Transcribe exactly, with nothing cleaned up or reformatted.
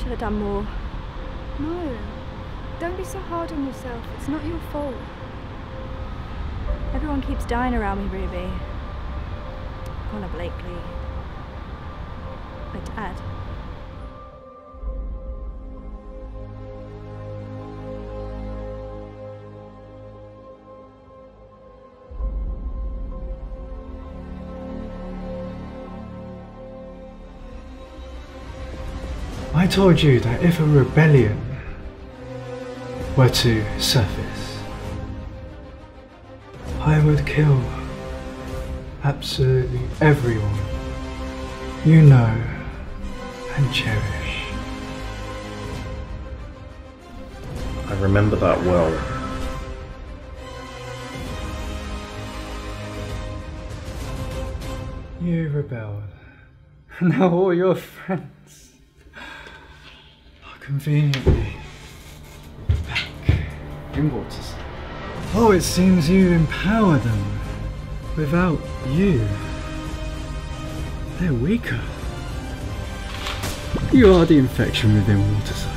should have done more. No. Don't be so hard on yourself. It's not your fault. Everyone keeps dying around me, Ruby. Connor Blakely. My dad. I told you that if a rebellion were to surface, I would kill absolutely everyone you know and cherish. I remember that well. You rebelled. Now all your friends are conveniently back in Waterside. Oh, it seems you empower them. Without you, they're weaker. You are the infection within Waterside.